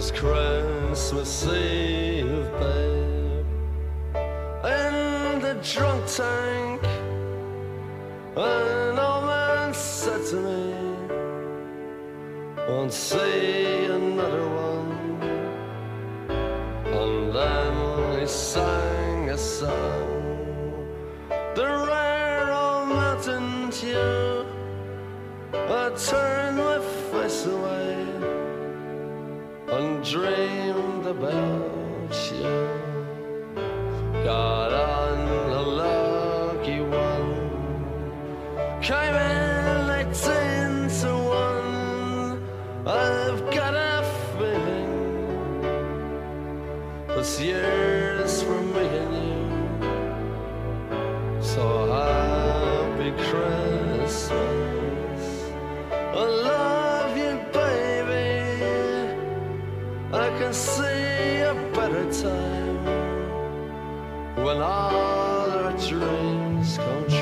was Christmas Eve, babe, in the drunk tank. An old man said to me, won't see another one. And then he sang a song, the rare old mountain tune. I turned my face away and dreamed about you. Got on a lucky one, came in 18 to 1. I've got a feeling this year's for me and you. So happy Christmas, I love you, baby. I can see a better time when all our dreams come true.